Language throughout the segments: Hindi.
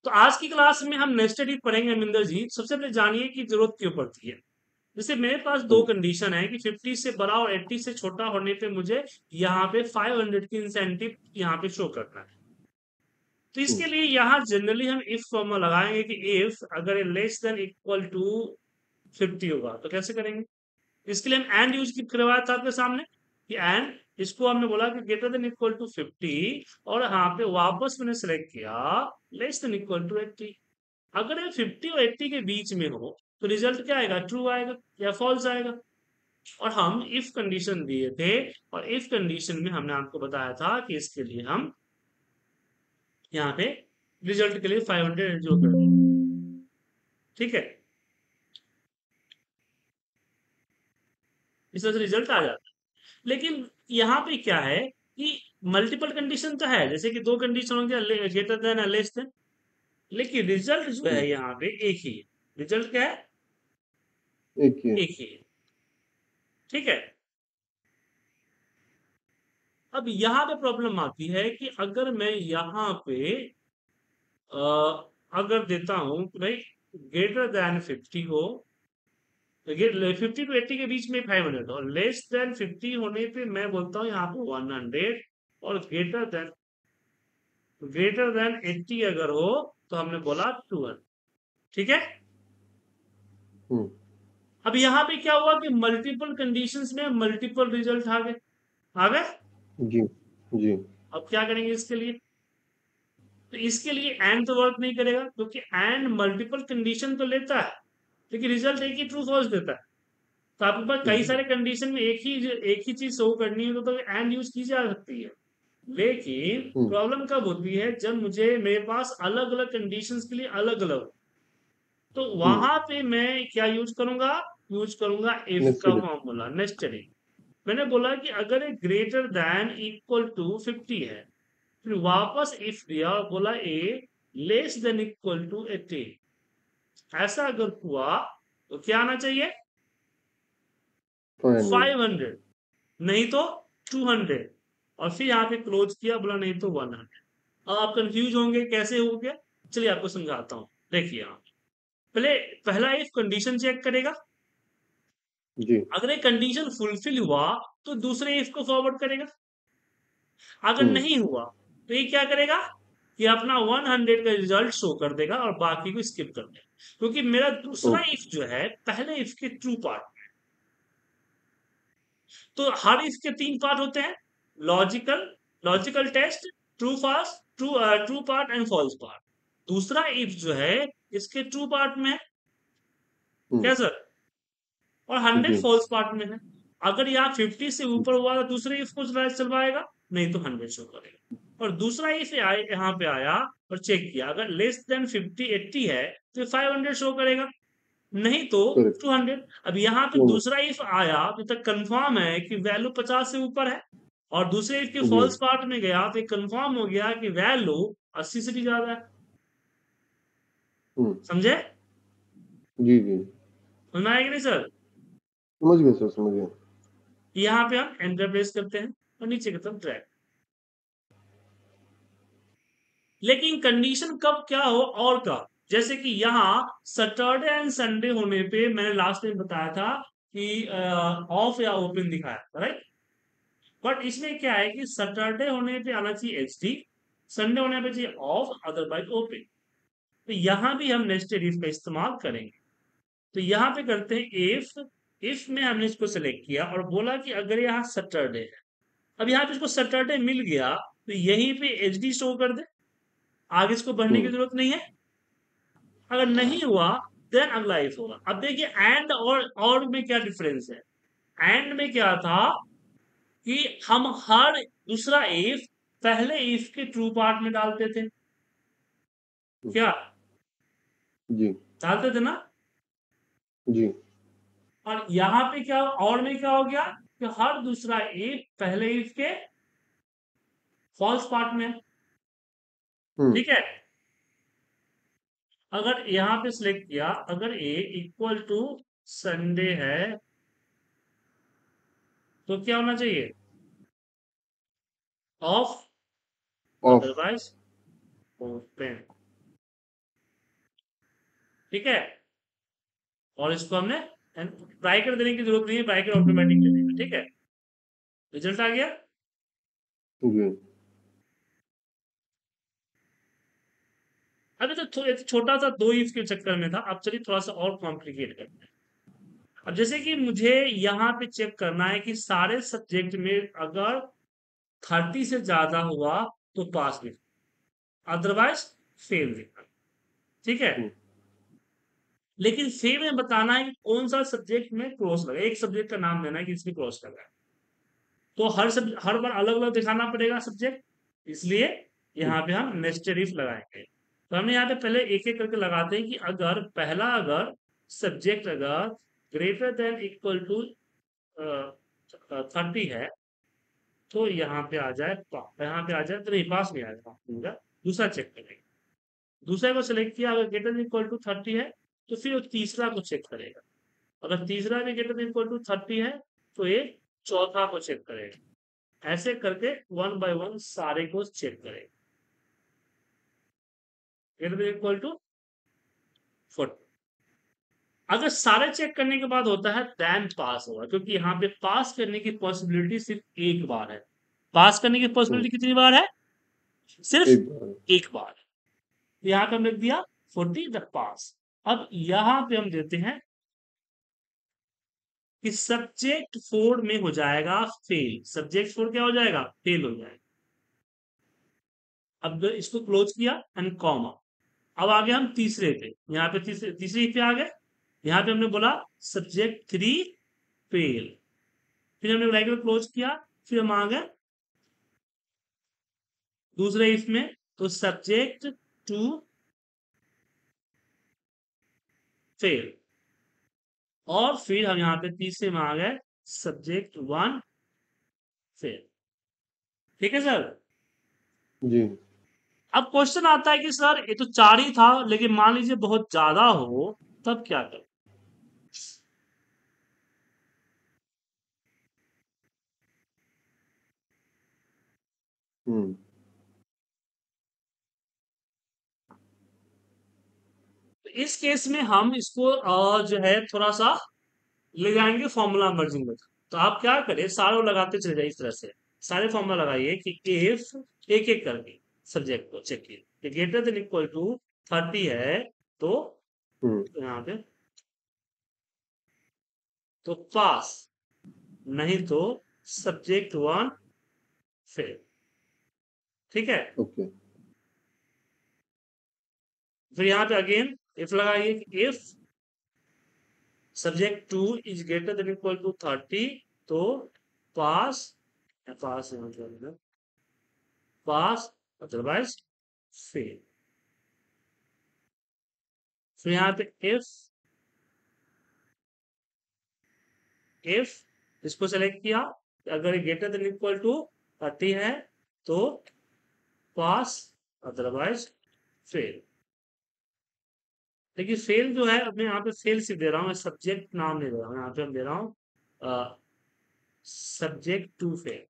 तो आज की क्लास में हम नेस्टेड इफ पढ़ेंगे अमिंदर जी। सबसे पहले जानिए कि जरूरत क्यों पड़ती है। जैसे मेरे पास दो हम्म, कंडीशन है कि 50 से बड़ा और 80 से छोटा होने पे मुझे यहाँ पे 500 की इंसेंटिव यहाँ पे शो करना है। तो इसके हम्म, लिए यहाँ जनरली हम इफ फॉर्मूला लगाएंगे कि इफ अगर लेस देन इक्वल टू 50 होगा तो कैसे करेंगे। इसके लिए हम एंड यूज करवाया था आपके सामने कि एंड इसको हमने बोला कि ग्रेटर देन इक्वल टू 50 और यहाँ पे वापस मैंने सेलेक्ट किया लेस देन इक्वल टू 80। अगर ये 50 और 80 के बीच में हो तो रिजल्ट क्या आएगा, ट्रू आएगा या फॉल्स आएगा। और हम इफ कंडीशन दिए थे और इफ कंडीशन में हमने आपको बताया था कि इसके लिए हम यहाँ पे रिजल्ट के लिए 500 जो कर दें। ठीक है, इस तरह से रिजल्ट आ जाता है। लेकिन यहाँ पे क्या है कि मल्टीपल कंडीशन तो है, जैसे कि दो कंडीशन हो गया ग्रेटर देन या लेस देन, लेकिन रिजल्ट जो हम्म, है यहाँ पे एक ही है। रिजल्ट क्या है, एक ही है। एक ही है। ठीक है, अब यहाँ पे प्रॉब्लम आती है कि अगर मैं यहाँ पे अ, अगर देता हूं कि भाई ग्रेटर देन 50 हो, 50 टू 80 के बीच में 500 और लेस देन 50 होने पे मैं बोलता हूँ यहाँ पे 100 और ग्रेटर देन 80 अगर हो तो हमने बोला 200। ठीक है, हम्म, अब यहाँ पे क्या हुआ कि मल्टीपल कंडीशंस में मल्टीपल रिजल्ट आ गए। जी जी। अब क्या करेंगे इसके लिए, तो इसके लिए एंड तो वर्क नहीं करेगा क्योंकि एंड मल्टीपल कंडीशन तो लेता है लेकिन रिजल्ट एक ही ट्रू फॉल्स देता है। तो आपके पास कई हम्म, सारे कंडीशन में एक ही चीज शो करनी है तो एंड यूज की जा सकती है। लेकिन हम्म, प्रॉब्लम कब होती है जब मुझे मेरे पास अलग अलग कंडीशंस के लिए अलग अलग, तो हम्म, वहां पे मैं क्या यूज करूंगा इफ का नेस्टेड। Formula nested if. मैंने बोला कि अगर A greater than equal to 50 है, फिर वापस इफ दिया और बोला A less than equal to 80। ऐसा अगर हुआ तो क्या आना चाहिए, 500। 500, नहीं तो 200। और फिर यहाँ पे क्लोज किया, बोला नहीं तो 100। अब आप कंफ्यूज होंगे कैसे हो गया, चलिए आपको समझाता हूँ। देखिए यहाँ पहले पहला इफ कंडीशन चेक करेगा, जी। अगर एक कंडीशन फुलफिल हुआ तो दूसरे इफ को फॉरवर्ड करेगा। अगर हम्म, नहीं हुआ तो ये क्या करेगा कि अपना 100 का रिजल्ट शो कर देगा और बाकी को स्किप कर देगा, क्योंकि मेरा दूसरा ओके। इफ जो है पहले इफ के ट्रू पार्ट। तो हर इफ के तीन पार्ट होते हैं, logical logical test, true fast true true part and false part. दूसरा इफ जो है इसके ट्रू पार्ट में है, हम्म, क्या सर, और 100 जी। फॉल्स पार्ट में है। अगर यहाँ 50 से ऊपर हुआ तो दूसरे इफ को चलवाएगा, नहीं तो 100 शो करेगा। और दूसरा इफ यहाँ पे आया और चेक किया, अगर लेस देन 50 80 है तो 500 शो करेगा, नहीं तो करेक्ट। 200। अब यहाँ पे 200। दूसरा इफ आया तो तक कंफर्म है कि वैल्यू 50 से ऊपर है, और दूसरे इफ के जी। फॉल्स पार्ट में गया तो कंफर्म हो गया कि वैल्यू 80 से भी ज्यादा है। हम्म, समझे, जी जी। समझ में आएगा नहीं सर। समझ गया सर, समझ गया। यहाँ पे हम एंटर प्रेस करते हैं और नीचे की तरफ ड्रैग। लेकिन कंडीशन कब क्या हो और कब, जैसे कि यहाँ सैटरडे एंड संडे होने पे मैंने लास्ट टाइम बताया था कि ऑफ या ओपन दिखाया था, राइट। बट इसमें क्या है कि सैटरडे होने पे आना चाहिए एचडी, संडे होने पे चाहिए ऑफ अदरवाइज ओपन। तो यहाँ भी हम नेस्टेड इफ का इस्तेमाल करेंगे। तो यहाँ पे करते हैं इफ में हमने इसको सेलेक्ट किया और बोला कि अगर यहाँ सैटरडे है, अब यहाँ पे इसको सैटरडे मिल गया तो यहीं पे एचडी शो कर दे, आगे इसको बढ़ने की हम्म, जरूरत नहीं है। अगर नहीं हुआ देन अगला इफ होगा। अब देखिए एंड और में क्या डिफरेंस है। एंड में क्या था कि हम हर दूसरा इफ पहले इफ के ट्रू पार्ट में डालते थे, हम्म, क्या जी डालते थे ना। जी। और यहाँ पे क्या और में क्या हो गया कि हर दूसरा इफ पहले इफ के फॉल्स पार्ट में है। हम्म, ठीक है, अगर यहाँ पे सिलेक्ट किया, अगर ए इक्वल टू संडे है तो क्या होना चाहिए, ऑफ ऑफ। Otherwise open. ठीक है, और इसको हमने ब्रैकेट देने की जरूरत नहीं है, ब्रैकेट ऑटोमेटिक दे देगा। ठीक है, रिजल्ट आ गया। जी अभी तो छोटा सा दो इफ के चक्कर में था, अब चलिए थोड़ा सा और कॉम्प्लिकेट करते हैं। अब जैसे कि मुझे यहाँ पे चेक करना है कि सारे सब्जेक्ट में अगर 30 से ज्यादा हुआ तो पास लिखना, अदरवाइज फेल लिखना। ठीक है, हम्म, लेकिन फेल में बताना है कि कौन सा सब्जेक्ट में क्रॉस लगा, एक सब्जेक्ट का नाम देना है कि इसमें क्रॉस लगा है। तो हर बार अलग अलग दिखाना पड़ेगा सब्जेक्ट, इसलिए यहाँ पे हम नेस्टेड इफ लगाएंगे। तो हमने यहाँ पे पहले एक एक करके लगाते हैं कि अगर पहला, अगर सब्जेक्ट अगर ग्रेटर देन इक्वल टू 30 है, तो यहाँ पे आ जाए, यहाँ पे आ जाए तो नहीं, पास नहीं आएगा, दूसरा चेक करेंगे। दूसरे को सिलेक्ट किया, अगर ग्रेटर देन इक्वल टू 30 है तो फिर वो तीसरा को चेक करेगा। अगर तीसरा भी ग्रेटर देन इक्वल टू 30 है तो ये चौथा को चेक करेगा। ऐसे करके वन बाय वन सारे को चेक करें, इक्वल टू 40। अगर सारे चेक करने के बाद होता है देन पास होगा, क्योंकि यहाँ पे पास करने की पॉसिबिलिटी सिर्फ एक बार है। पास करने की हम्म, पॉसिबिलिटी कितनी बार है? सिर्फ एक बार। एक बार। यहाँ पे हम लिख दिया 40 द पास। अब यहाँ पे हम देते हैं कि सब्जेक्ट 4 में हो जाएगा फेल, सब्जेक्ट 4 क्या हो जाएगा? फेल हो जाएगा। अब इसको क्लोज किया एंड कॉमा। अब आ गए हम तीसरे पे, यहाँ पे तीसरे पे आ गए। यहाँ पे हमने बोला सब्जेक्ट 3 फेल, फिर हमने ब्रैकेट क्लोज किया, फिर हम आ गए दूसरे इसमें, तो सब्जेक्ट 2 फेल, और फिर हम यहाँ पे तीसरे में आ गए सब्जेक्ट 1 फेल। ठीक है सर। जी अब क्वेश्चन आता है कि सर ये तो 4 ही था, लेकिन मान लीजिए बहुत ज्यादा हो, तब क्या करें? हम्म तो इस केस में हम इसको जो है थोड़ा सा ले जाएंगे फॉर्मूला मर्जिंग में। तो आप क्या करें, सारे लगाते चले जाइए इस तरह से, सारे फॉर्मूला लगाइए कि इफ एक एक करके सब्जेक्ट को चेक कीजिए, ग्रेटर देन इक्वल टू 30 है तो हम्म यहाँ पे तो पास, नहीं तो सब्जेक्ट 1 फेल। ठीक है, ओके फिर यहाँ पे अगेन इफ लगाइए कि if subject 2 is greater than equal to 30 तो पास, पास मतलब पास, अदरवाइज फेल। फिर यहाँ पे इफ इसको सेलेक्ट किया, अगर ग्रेटर देन इक्वल टू 30 है तो पास, अदरवाइज फेल। लेकिन फेल जो है, अब मैं यहाँ पे फेल सिर्फ दे रहा हूँ, मैं सब्जेक्ट नाम नहीं दे रहा हूँ, यहाँ पे हम दे रहा हूँ सब्जेक्ट 2 फेल,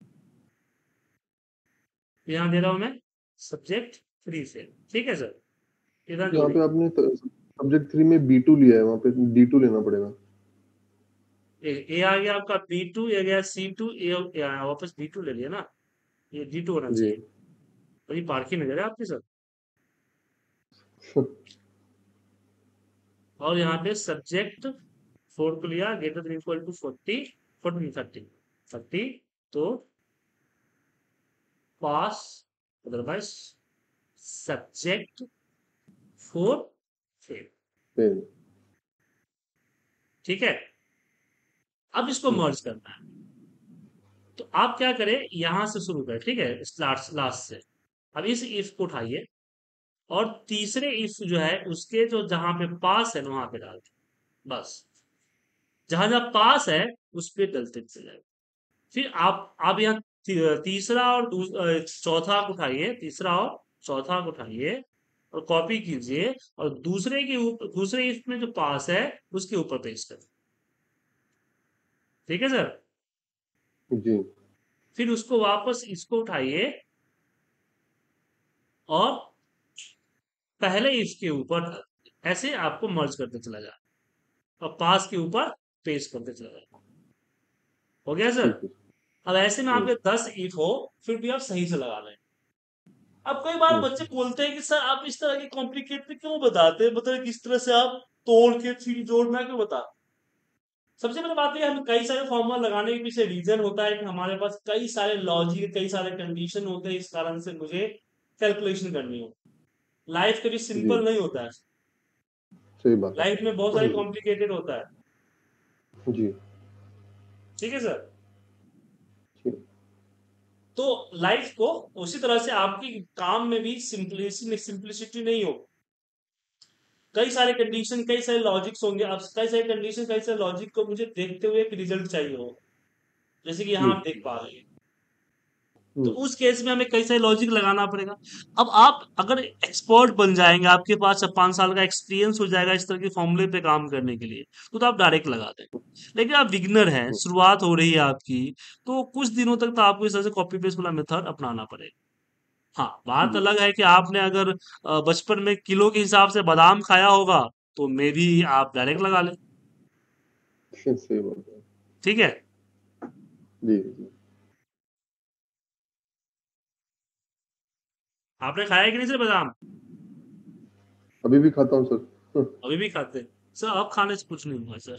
यहाँ दे रहा हूँ मैं सब्जेक्ट 3 फेल। ठीक है सर, इधर यहाँ पे जोड़ेंगे। आपने सब्जेक्ट 3 में B2 लिया है, वहाँ पे D2 लेना पड़ेगा। ए आ गया आपका B2, ए गया C2, ए वापस D2 ले लिया ना, ये D2 होना जी चाहिए। बड़ी पारखी नजर है आपकी सर। और यहाँ पे सब्जेक्ट 4 को लिया, ग्रेटर देन इक्वल टू 40, 30 तो pass, otherwise subject 4 fail. Fail. ठीक है, अब इसको हम्म मर्ज करना है। तो आप क्या करें, यहां से शुरू करें, ठीक है, लास्ट लास्ट से। अब इस इफ को उठाइए और तीसरे इफ जो है उसके जो जहां पे पास है ना वहां पे डाल दें, बस जहां जहां पास है उस पे डलते चले जाए। फिर आप यहाँ तीसरा और चौथा को उठाइए, तीसरा और चौथा को उठाइए और कॉपी कीजिए, और दूसरे के ऊपर, दूसरे इसमें जो पास है उसके ऊपर पेस्ट करें। ठीक है सर। जी फिर उसको वापस इसको उठाइए और पहले इसके ऊपर डाल, ऐसे आपको मर्ज करते चला जाए और पास के ऊपर पेस्ट करते चला जाए। हो गया सर? ठीक है। अब ऐसे में हम्म। आपके 10 इफ हो, फिर भी आप सही से लगा लें। अब कई बार हम्म। बच्चे बोलते हैं कि सर आप इस तरह की कॉम्प्लिकेटेड क्यों बताते हैं, मतलब किस तरह से आप तोड़ के फिर जोड़ना क्यों बता। सबसे पहले बात है, हमें कई सारे फॉर्मूला लगाने के पीछे रीजन होता है कि हमारे पास कई सारे लॉजिक, कई सारे कंडीशन होते हैं, इस कारण से मुझे कैलकुलेशन करनी हो। लाइफ कभी जी। सिंपल नहीं होता है। सही बात लाइफ में बहुत सारे है। कॉम्प्लिकेटेड होता है। जी। ठीक है सर? ठीक। तो लाइफ को उसी तरह से आपकी काम में भी सिंप्लिसिटी नहीं हो। कई सारे कंडीशन, कई सारे लॉजिक्स होंगे, अब कई सारे कंडीशन, कई सारे लॉजिक को मुझे देखते हुए एक रिजल्ट चाहिए हो, जैसे कि जी। यहाँ आप देख पा रहे हैं। तो हम्म। उस केस में हमें कई सारे लॉजिक लगाना पड़ेगा। अब आप अगर एक्सपर्ट बन जाएंगे, आपके पास 5 साल का एक्सपीरियंस हो जाएगा इस तरह के फॉर्मूले पे काम करने के लिए, तो आप डायरेक्ट लगा दें। लेकिन आप बिगनर हैं, हम्म। शुरुआत हो रही है आपकी, तो कुछ दिनों तक तो आपको इस तरह से कॉपी पेस्ट वाला मेथड अपनाना पड़ेगा। हाँ, बात जी। अलग है कि आपने अगर बचपन में किलो के हिसाब से बादाम खाया होगा, तो मे भी आप डायरेक्ट लगा लें। सही बात है। ठीक है? जी। जी। आपने खाया है कि नहीं सर बादाम? अभी भी खाता हूँ सर। अभी भी खाते हैं? सर अब खाने से कुछ नहीं हुआ सर।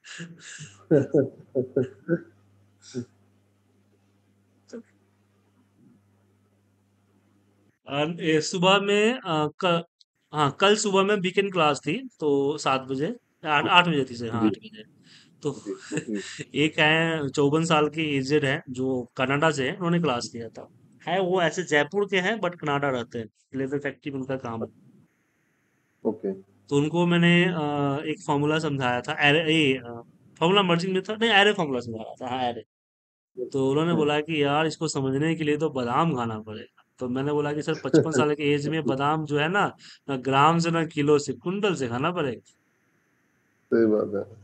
सुबह में हाँ, कल सुबह में वीकेंड क्लास थी, तो 7 बजे, 8 8 बजे थी सर, हाँ जी। 8 बजे। तो जी। जी। एक है 54 साल के एजेड है, जो कनाडा से है, उन्होंने क्लास लिया था। है वो ऐसे जयपुर के हैं, बट कनाडा रहते हैं, लेदर फैक्ट्री में उनका काम है। ओके। तो उनको मैंने एक फॉर्मूला समझाया था, एरे ये फॉर्मूला मर्जिंग मेथड नहीं, एरे फॉर्मूला समझाया था, हाँ एरे। तो उन्होंने हम्म। बोला कि यार इसको समझने के लिए तो बादाम खाना पड़ेगा। तो मैंने बोला कि सर 55 साल के एज में बादाम जो है ना ग्राम से ना किलो से, कुंटल से खाना पड़ेगा। सही बात है।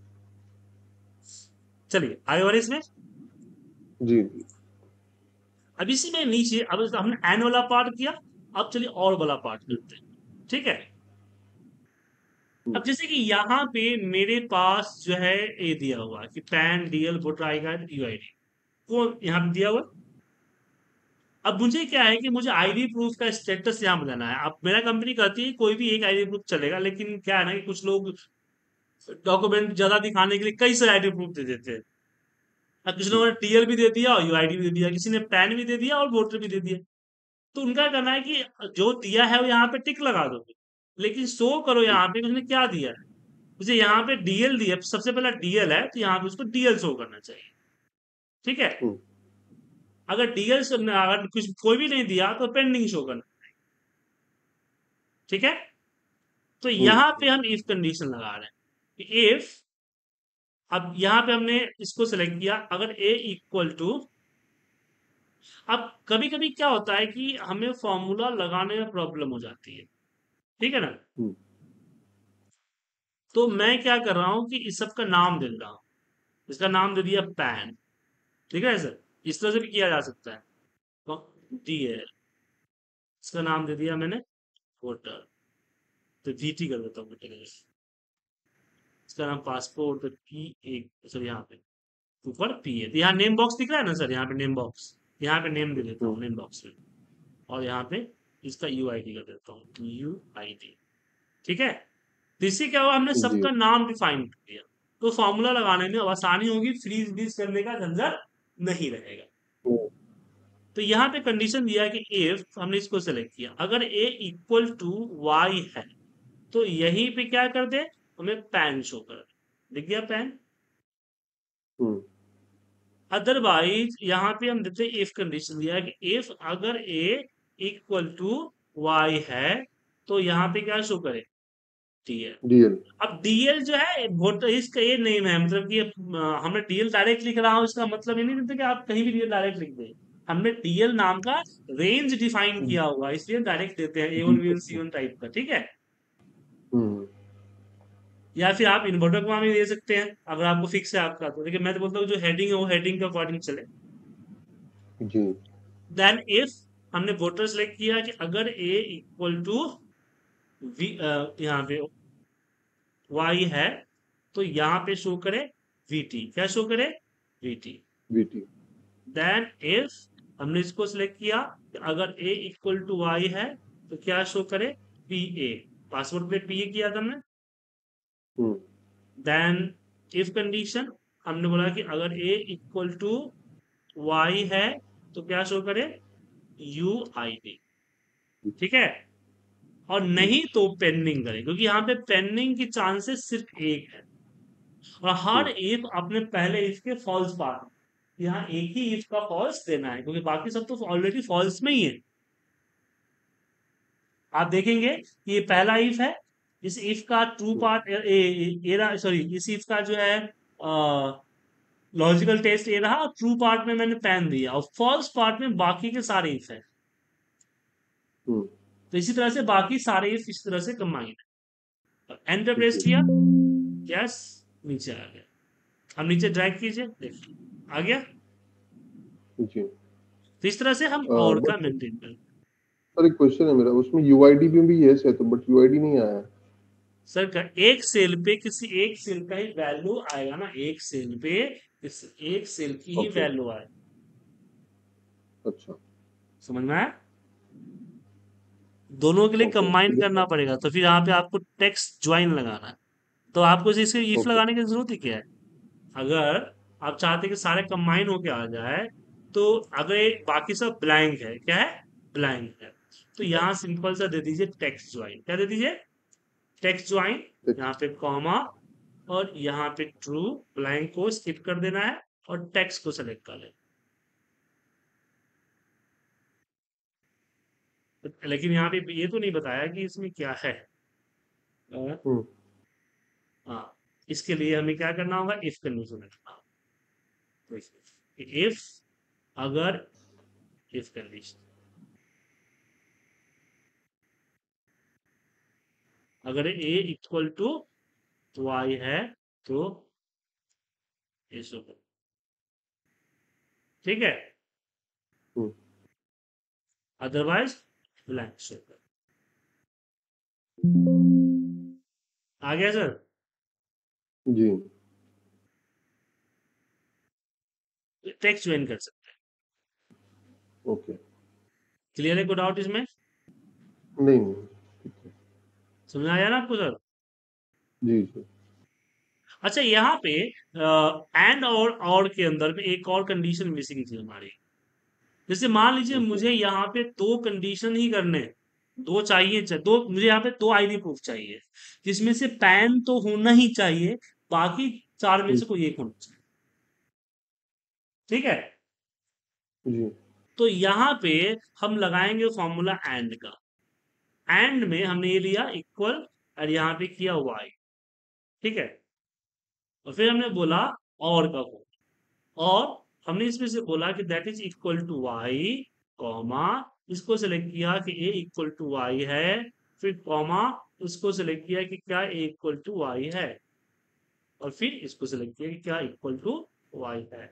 चलिए आगे बढ़े इसमें। जी। जी। अब इसी में नीचे, अब हमने एन वाला पार्ट किया, अब चलिए और वाला पार्ट हम्म। करते हैं। ठीक है? हम्म। अब जैसे कि यहाँ पे मेरे पास जो है ये दिया हुआ है कि PAN DL voter I card UID, वो यहाँ पे दिया हुआ है। अब मुझे क्या है कि मुझे आईडी प्रूफ का स्टेटस यहाँ बताना है। अब मेरा कंपनी कहती है कोई भी एक आईडी प्रूफ चलेगा, लेकिन क्या है ना कि कुछ लोग डॉक्यूमेंट ज्यादा दिखाने के लिए कई सारे आईडी प्रूफ दे देते हैं। अब किसी लोगों ने टीएल भी दे दिया और यूआईडी भी दे दिया, किसी ने पैन भी दे दिया और वोटर भी दे दिया। तो उनका कहना है कि जो दिया है वो यहाँ पे टिक लगा दो, लेकिन शो करो यहाँ पे कि उसने क्या दिया है। मुझे यहाँ पे डीएल दिया, सबसे पहला डीएल है, तो यहाँ पे उसको डीएल शो करना चाहिए। ठीक है? हम्म। अगर डीएल अगर कुछ कोई भी नहीं दिया तो पेंडिंग शो करना। ठीक है? तो यहाँ पे हम्म। हम इफ कंडीशन लगा रहे हैं कि इफ, अब यहाँ पे हमने इसको सेलेक्ट किया, अगर ए इक्वल टू, अब कभी कभी क्या होता है कि हमें फॉर्मूला लगाने में प्रॉब्लम हो जाती है। ठीक है ना? हम्म। तो मैं क्या कर रहा हूँ कि इस सब का नाम दे रहा हूँ। इसका नाम दे दिया पैन। ठीक है सर? इस तरह से भी किया जा सकता है। तो डीएल, इसका नाम दे दिया मैंने वोटर, तो वीटी कर देता हूँ बेटे का। इसका नाम पासपोर्ट, तो पी एक, सर यहाँ पे ऊपर पी है, तो यहाँ नेम बॉक्स दिख रहा है ना सर, यहाँ पे नेम बॉक्स, यहाँ पे नेम दे देता हूँ हम्म। नेम बॉक्स में। और यहाँ पे इसका यू आई डी कर देता हूँ, यू आई डी। ठीक है? तो इससे क्या हुआ, हमने जी। सबका नाम डिफाइन कर दिया। तो फॉर्मूला लगाने में अब आसानी होगी, फ्रीज बीज करने का झंझट नहीं रहेगा। हम्म। तो यहाँ पे कंडीशन दिया है कि इफ, हमने इसको सेलेक्ट किया, अगर ए इक्वल टू वाई है, तो यहीं पे क्या कर दे, हमें पैन शो कर दे। दिख गया पैन? हम्म। अदरवाइज यहाँ पे हम देते इफ कंडीशन दिया है कि इफ अगर ए इक्वल टू वाई है, तो यहाँ पे क्या शो करे, डीएल। डीएल। अब डीएल जो है वोटर, इसका ये नेम है, मतलब कि हमने डीएल डायरेक्ट लिख रहा हूँ, इसका मतलब ये नहीं देते कि आप कहीं भी डीएल डायरेक्ट लिख दें। हमने डीएल नाम का रेंज डिफाइन किया हुआ है, इसलिए डायरेक्ट देते हैं ए वन जी B one C sir. One type का। ठीक है? हम्म। या फिर आप इन्वर्टर कॉमा भी दे सकते हैं, अगर आपको फिक्स है आपका तो। लेकिन मैं तो बोलता हूँ जो हेडिंग है वो हेडिंग के अकॉर्डिंग चले। जी। देन इफ, हमने वोटर सेलेक्ट किया कि अगर ए इक्वल टू यहाँ पे y है, तो यहाँ पे शो करे vt, क्या शो करे vt। VT। देन इफ हमने इसको सिलेक्ट किया कि अगर a इक्वल टू वाई है तो क्या शो करे pa, पासवर्ड पे pa किया था हमने। हम्म। देन इफ कंडीशन हमने बोला कि अगर a इक्वल टू वाई है तो क्या शो करे uid, ठीक है। और नहीं हम्म। तो पेंडिंग करें, क्योंकि यहाँ पे पेंडिंग की चांसेस सिर्फ एक है, और हर हम्म। इफ अपने पहले इफ के फॉल्स पार्ट, यहाँ एक ही इफ का फॉल्स देना है, क्योंकि बाकी सब तो ऑलरेडी फॉल्स में ही है। आप देखेंगे कि ये पहला इफ है, इस इफ का true hmm. Part A sorry, इस इफ का जो है लॉजिकल टेस्ट ए रहा, और ट्रू पार्ट में मैंने पेन दिया, और फॉल्स पार्ट में बाकी के सारे इफ है। हम्म। तो इसी तरह से बाकी सारे इफ इस तरह से कंबाइन है। एंटर प्रेस जी। किया, यस, नीचे आ गया। अब नीचे ड्रैग कीजिए, देखिए आ गया। जी। तो इस तरह से हम और का बट मेंटेन करें। सर एक क्वेश्चन है मेरा, उसमें यूआईडी में भी यस है तो, बट यूआईडी नहीं आया है। सर का एक सेल पे किसी एक सेल का ही वैल्यू आएगा ना, एक सेल पे इस एक सेल की ही ओके। वैल्यू आए, अच्छा। समझ में आया। दोनों के लिए ओके कंबाइन ठीक करना है। पड़ेगा, तो फिर यहाँ पे आपको टेक्स्ट ज्वाइन लगाना है। तो आपको इसके इफ ओके। लगाने की जरूरत ही क्या है। अगर आप चाहते हैं कि सारे कंबाइन होके आ जाए, तो अगर ये बाकी सब ब्लैंक है, क्या है ब्लैंक है, तो यहाँ सिंपल सा दे दीजिए टेक्स्ट ज्वाइन। क्या दे दीजिए टेक्स्ट ज्वाइन, यहाँ पे कॉमा, और यहाँ पे ट्रू, ब्लैंक को स्किप कर देना है और टेक्स्ट को सेलेक्ट कर लेना। लेकिन यहाँ पे ये तो नहीं बताया कि इसमें क्या है। अ, हम्म। हाँ, इसके लिए हमें क्या करना होगा, इफ कंडीशन रखना होगा। इफ, अगर, इफ कंडीशन, अगर ए इक्वल टू वाई है तो ये शो करो, ठीक है। हम्म। अदरवाइज ब्लैंक शो करो। आ गया सर। जी। टेक्स्ट ज्वाइन कर सकते ओके। हैं। क्लियर है, कोई डाउट इसमें, नहीं नहीं। ठीक है। समझ आया ना आपको सर। जी जी। अच्छा, यहाँ पे एंड और के अंदर में एक और कंडीशन मिसिंग थी हमारी। जैसे मान लीजिए ओके। मुझे यहाँ पे दो कंडीशन ही करने हैं, दो चाहिए, दो मुझे यहाँ पे दो आईडी प्रूफ चाहिए, जिसमें से पैन तो होना ही चाहिए, बाकी चार में हम्म। से कोई एक होना चाहिए, ठीक है। जी। तो यहाँ पे हम लगाएंगे फॉर्मूला एंड का। एंड में हमने ये लिया इक्वल, और यहाँ पे किया वाई, ठीक है। और फिर हमने बोला और का को, और हमने इसमें से बोला कि that is equal to Y, comma, इसको सेलेक्ट किया कि ए इक्वल टू वाई है, फिर कॉमा, उसको सेलेक्ट किया कि क्या ए इक्वल टू वाई है, और फिर इसको सेलेक्ट किया कि क्या इक्वल टू वाई है,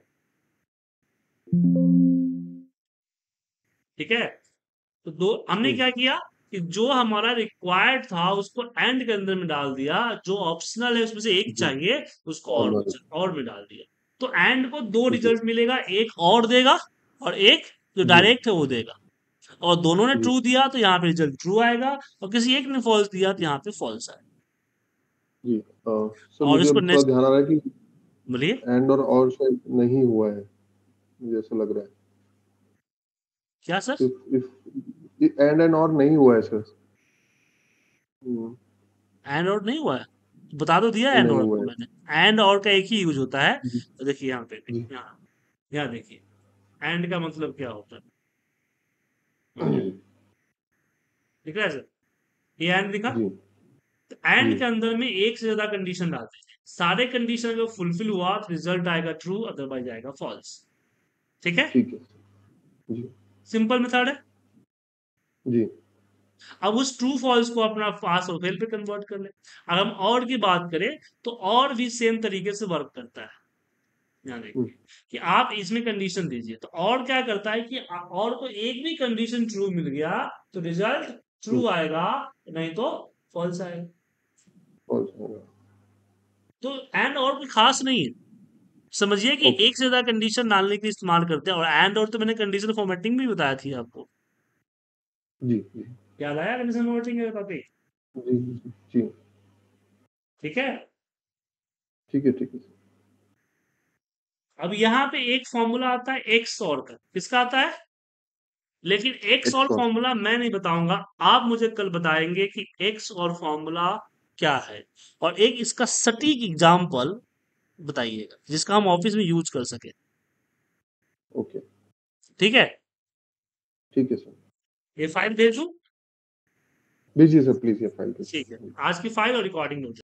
ठीक है। तो दो हमने हम्म। क्या किया कि जो हमारा रिक्वायर्ड था उसको एंड के अंदर में डाल दिया, जो ऑप्शनल है उसमें से एक जी। चाहिए उसको और और वाला। और में डाल दिया। तो एंड को दो जी। रिजल्ट मिलेगा, एक और देगा और एक जो जी। डायरेक्ट है वो देगा। और दोनों ने जी। ट्रू दिया तो यहाँ पे रिजल्ट ट्रू आएगा, और किसी एक ने फॉल्स दिया तो यहाँ पे फॉल्स आएगा। जी। सर और मुझे इसको अब थोड़ा नेक्स्ट, ध्यान आ रहा है कि बोलिए एंड और शायद नहीं हुआ है, मुझे ऐसा लग रहा है। क्या सर। इफ एंड और नहीं हुआ है सर। हम्म। एंड और नहीं हुआ है, तो बता दो दिया एंड नहीं और हुआ को है। मैंने। एंड और का एक ही यूज होता है, जी। तो देखिए यहाँ पे, जी। यहाँ यहाँ देखिए, एंड का मतलब क्या होता है। हम्म, दिख रहा है सर, ये एंड दिखा। जी। तो एंड जी। के अंदर में एक से ज्यादा कंडीशन डालते हैं, सारे कंडीशन अगर फुलफिल हुआ तो रिजल्ट आएगा ट्रू, अदरवाइज आएगा फॉल्स, ठीक है। ठीक है। जी। सिंपल मेथड है। जी। अब उस ट्रू फॉल्स को अपना पास और फेल पे कन्वर्ट कर ले। अगर हम और की बात करें तो और भी सेम तरीके से वर्क करता है। यहाँ हम्म। देखिए कि आप इसमें कंडीशन दीजिए, तो और क्या करता है कि और को एक भी कंडीशन ट्रू मिल गया तो रिजल्ट हम्म। ट्रू आएगा, नहीं तो फॉल्स आएगा। फॉल्स होगा। तो एंड और कोई खास नहीं है, समझिए कि ओके। एक से ज्यादा कंडीशन डालने के लिए इस्तेमाल करते हैं। और एंड और तो मैंने कंडीशन फॉर्मेटिंग भी बताया थी आपको, जी जी याद आया कंडीशन फॉर्मेटिंग का टॉपिक? जी जी जी। ठीक है। ठीक है ठीक है सर। अब यहाँ पे एक फॉर्मूला आता है एक्स और का, किसका आता है? लेकिन एक्स और एक्स और। फॉर्मूला मैं नहीं बताऊंगा, आप मुझे कल बताएंगे कि एक्स और फॉर्मूला क्या है। और एक इसका सटीक एग्जाम्पल बताइएगा जिसका हम ऑफिस में यूज कर सके। ओके। ठीक है। ठीक है सर। ये फाइल भेज दूं? भेजिए सर प्लीज, ये फाइल ठीक है, भेजिए। आज की फाइल और रिकॉर्डिंग